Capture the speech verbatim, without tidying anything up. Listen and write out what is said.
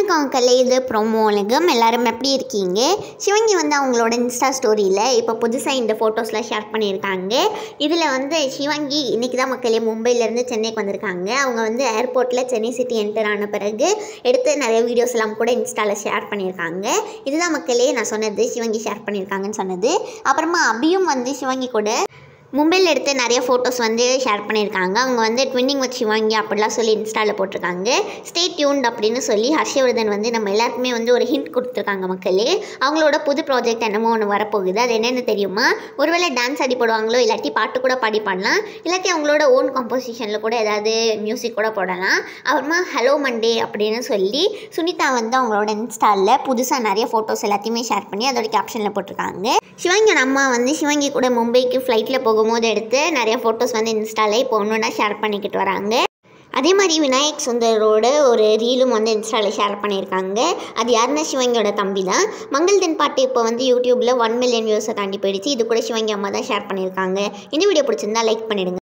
வணக்கம் கலை, இது ப்ரோமோ உலகம். எல்லோரும் எப்படி இருக்கீங்க? சிவங்கி வந்து அவங்களோட இன்ஸ்டா ஸ்டோரியில் இப்போ புதுசாக இந்த ஃபோட்டோஸ்லாம் ஷேர் பண்ணியிருக்காங்க. இதில் வந்து சிவங்கி இன்றைக்கி தான் மக்களே மும்பையிலேருந்து சென்னைக்கு வந்திருக்காங்க. அவங்க வந்து ஏர்போர்ட்டில் சென்னை சிட்டி என்டர் ஆன பிறகு எடுத்து நிறைய வீடியோஸ் எல்லாம் கூட இன்ஸ்டாவில் ஷேர் பண்ணியிருக்காங்க. இதுதான் மக்களே நான் சொன்னது, சிவங்கி ஷேர் பண்ணியிருக்காங்கன்னு சொன்னது. அப்புறமா அபியும் வந்து சிவங்கி கூட மும்பையில் எடுத்த நிறைய ஃபோட்டோஸ் வந்து ஷேர் பண்ணியிருக்காங்க. அவங்க வந்து ட்வின்னிங் வித் சிவங்கி அப்படிலாம் சொல்லி இன்ஸ்டாவில் போட்டிருக்காங்க. ஸ்டே டியூன்ட் அப்படின்னு சொல்லி ஹர்ஷவர்தன் வந்து நம்ம எல்லாருக்குமே வந்து ஒரு ஹிண்ட் கொடுத்துருக்காங்க மக்களே. அவங்களோட புது ப்ராஜெக்ட் என்னமோ ஒன்று வரப்போகுது. அது என்னென்னு தெரியுமா? ஒருவேளை டான்ஸ் ஆடி போடுவாங்களோ, இல்லாட்டி பாட்டு கூட பாடி பாடலாம், இல்லாட்டி அவங்களோட ஓன் கம்போசிஷனில் கூட ஏதாவது மியூசிக் கூட போடலாம். அப்புறமா ஹலோ மண்டே அப்படின்னு சொல்லி சுனிதா வந்து அவங்களோட இன்ஸ்டாவில் புதுசாக நிறைய ஃபோட்டோஸ் எல்லாத்தையுமே ஷேர் பண்ணி அதோட கேப்ஷனில் போட்டிருக்காங்க. சிவங்கியோட அம்மா வந்து சிவங்கி கூட மும்பைக்கு ஃப்ளைட்டில் போகும்போது எடுத்து நிறைய ஃபோட்டோஸ் வந்து இன்ஸ்டாலே இப்போ ஒன்று ஷேர் பண்ணிக்கிட்டு வராங்க. அதே மாதிரி விநாயக் சுந்தரோட ஒரு ரீலும் வந்து இன்ஸ்டாவில் ஷேர் பண்ணியிருக்காங்க. அது யாருன்னா சிவங்கியோட தம்பி தான். மங்கள் தென் பாட்டு இப்போ வந்து யூடியூப்பில் ஒன் மில்லியன் வியூஸை தாண்டி போயிடுச்சு. இது கூட சிவங்கி அம்மா தான் ஷேர் பண்ணியிருக்காங்க. இந்த வீடியோ பிடிச்சிருந்தா லைக் பண்ணிடுங்க.